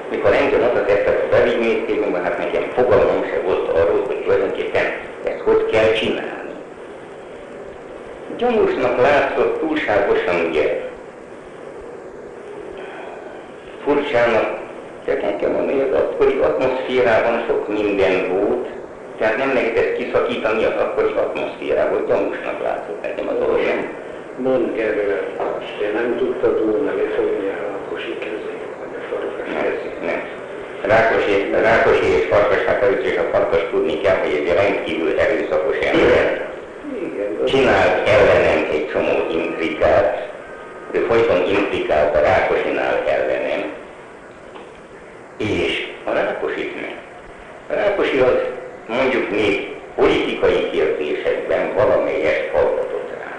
mikor engem oda tettek a belügyminisztériumban, hát nekem fogalmam se volt arról, hogy tulajdonképpen ezt hogy kell csinálni. Gyanúsnak látszott túlságosan, ugye, furcsának, tehát nekem mondani, hogy az akkori atmoszférában sok minden volt, tehát nem lehetett kiszakítani az akkori atmoszférából, gyanúsnak látszott nekem az olyan. Mondd erről, te nem tudtad volna lefogni a Rákosi kezét, vagy a Farkas kezét? Nem. Rákosi és Farkas, hát először is a Farkas tudni kell, hogy egy rendkívül erőszakos ember. Csinált ellenem egy csomó intrikát, ő folyton intrikált a Rákosinál ellenem, és a Rákosit nem. A Rákosi az mondjuk még politikai kérdésekben valamelyest hallgatott rá.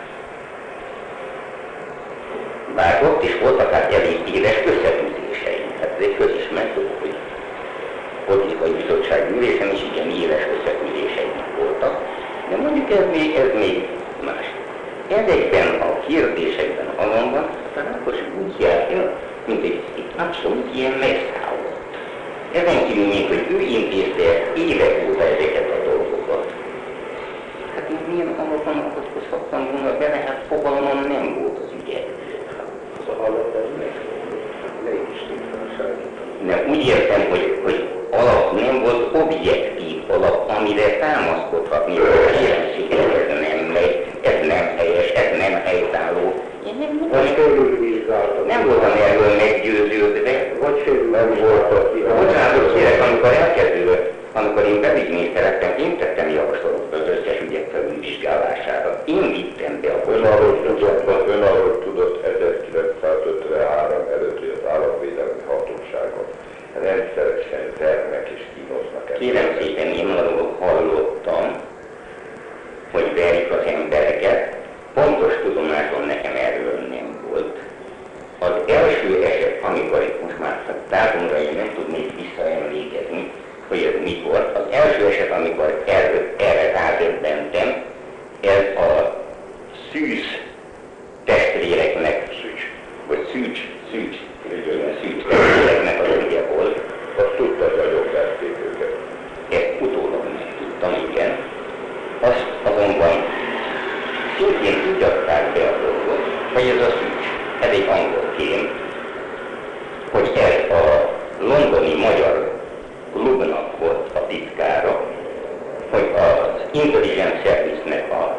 Bár ott is voltak hát elég éles összetűzései, hát ez egy közismert dolog, hogy politikai bizottság ülésen is igen éles összetűzései voltak, de mondjuk ez még más. Ezekben a kérdésekben azonban a Rákosi úgy járt el, mint egy abszolút ilyen megszállott. Ezen kívül még, hogy ő intézte évek óta ezeket a dolgokat. Hát én milyen alapon avatkozhattam volna bele, hát fogalmam nem volt az ügyet. Az alap az legitimálságítani. Nem, úgy értem, hogy alap nem volt, objektív alap, amire támaszkodhatni, hogy kérem szépen, ez nem megy, ez nem helyes, ez nem helytálló. Nem voltam erről meggyőződve, nem voltak ki. Bocsánatot kérek, amikor én belügyminiszter lettem, én tettem javaslatot az összes ügyek felülvizsgálására. Én vittem be a Ön arról tudott 1953 előtt, hogy az Államvédelmi Hatóságot rendszeresen vernek és kínoznak. Kérem szépen, én arról hallottam, hogy verik az embereket, pontos tudomásom nekem erről nem volt. Az első eset, amikor itt most már dátumra én nem tudnék visszaemlékezni, hogy ez mikor, az első eset, amikor erre rádöbbentem, ez a Szűz testvéreknek, Szűcs testvéreknek az ügye volt. Azt tudtad, hogy jogverték őket. Ezt utólag megtudtam, igen. Azt azonban szintén úgy adták be a dolgot, hogy ez a Szűcs, ez egy angol kém, hogy ez a londoni magyar klubnak volt a titkára, hogy az Intelligence Service-nek a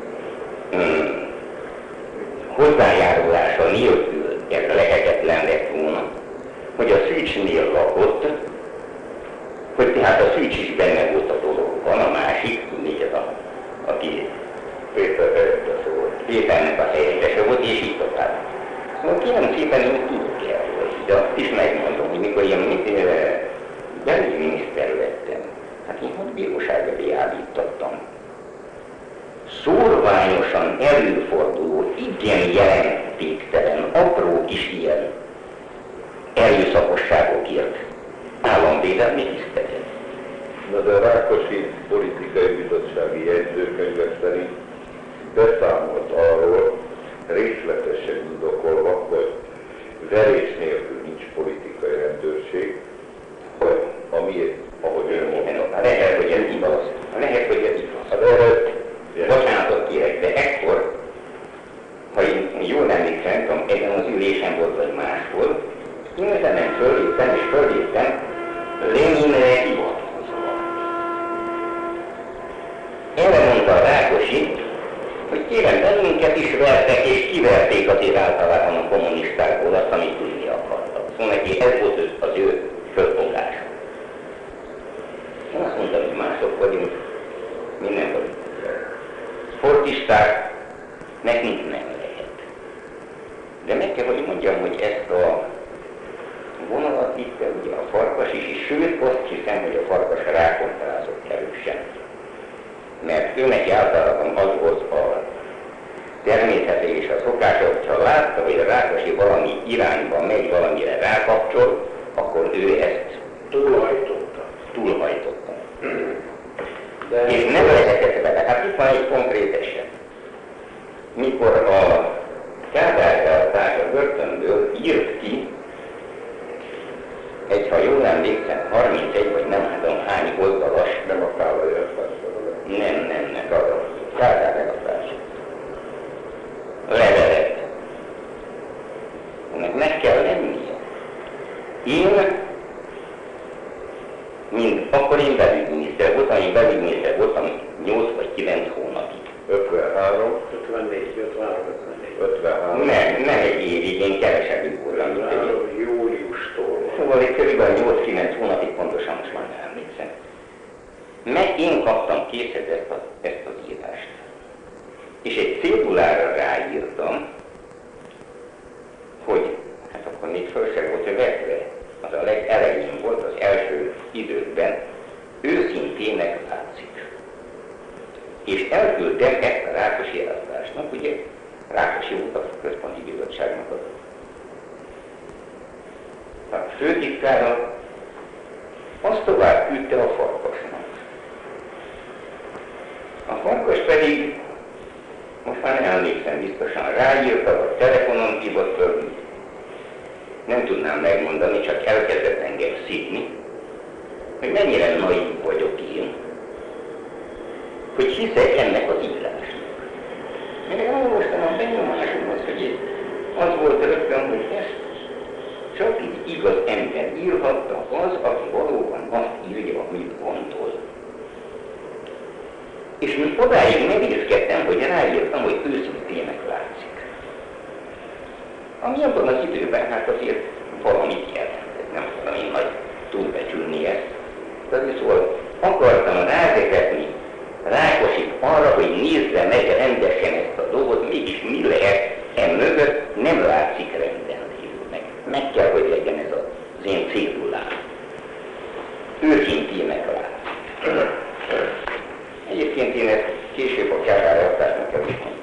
hozzájárulása nélkül ez lehetetlen lett volna, hogy a Szűcsnél lakott, hogy tehát a Szűcs is benne volt a dologban, a másik, tudnék ez aki Péter helyettese volt. Péternek a helyettese volt, és így tovább. Szóval kérem szépen, én tudok erről, de azt is megmondom, hogy mikor ilyen belügyminiszter lettem, hát én ott bíróság elé állítottam. Szórványosan előforduló, igen jelentéktelen, apró kis ilyen erőszakosságokért államvédelmi tisztelet. Na de a Rákosi Politikai Bizottsági Jegyzőkönyve szerint beszámolt arról, részletesen indokolva, hogy verés nélkül nincs politikai rendőrség, hogy ami, ahogy ön mondta. Lehet, hogy ez igaz. Lehet, hogy ez igaz. Bocsánatot kérek, de ekkor, ha én jól emlékszem, ezen az ülésen volt, vagy máshol, én ezen föléptem Leninre hivatkozva. Erre mondta a Rákosi, hogy kérem, bennünket is vertek, és kiverték azért általában a kommunistákból azt, amit tudni akartak. Szóval neki ez volt az ő fölfogása. Én azt mondtam, hogy mások vagyunk, minden vagyunk. Sportisták nekünk nem lehet. De meg kell, hogy mondjam, hogy ezt a vonalat vitte ugye a Farkas is, és sőt azt hiszem, hogy a Farkas rákontrázott erősen. Mert ő neki általában az volt a természete és a szokása, hogyha látta, hogy a Rákosi valami irányba megy, valamire rákapcsol, akkor ő ezt túlhajtotta. És nem lehetett vele. Hát itt van egy konkrét eset. Mikor a Kádár-elvtárs a börtönből írt ki ha jól emlékszem, 31 vagy nem tudom hány oldalas. Nem a Kálai Nem, a Kádár elvtárs. Levelet. Ennek meg kell lennie. Akkor én belügyminiszter voltam 8 vagy 9 hónapig. 53, 53. Nem egy évig, én kevesebbig voltam. Júliustól. Szóval egy körülbelül 8-9 hónapig, pontosan most már nem emlékszem. Meg én kaptam készhez ezt az írást. És egy cédulára ráírtam, hogy hát akkor még föl se volt vetve, az a legelején volt, az első időkben, őszintének látszik. És elküldtem ezt a Rákosi elvtársnak, ugye, Rákosi volt a központi bizottságnak a főtitkára, azt tovább küldte a Farkasnak. A Farkas pedig, most már nem emlékszem biztosan, ráírta, vagy telefonon hívott föl, nem tudnám megmondani, csak elkezdett engem szidni, hogy mennyire naív vagyok én, hogy hiszek ennek az írásnak. Én elolvastam a benyomásomat, hogy az volt rögtön, hogy ezt csak így igaz ember írhatta az, aki valóban azt írja, amit gondol. És még odáig merészkedtem, hogy ráírtam, hogy őszintének látszik. Ami abban az időben hát azért valamit jelentett, nem tudom én nagy túlbecsülni ezt. Tehát szóval akartam rávezetni Rákosit arra, hogy nézze meg rendesen ezt a dolgot, mégis mi lehet mögött, nem látszik renden lévőnek. Meg kell, hogy legyen ez az én cédulám. Őszintének látszik. Egyébként én ezt később a Kádár elvtársnak kell is mondani.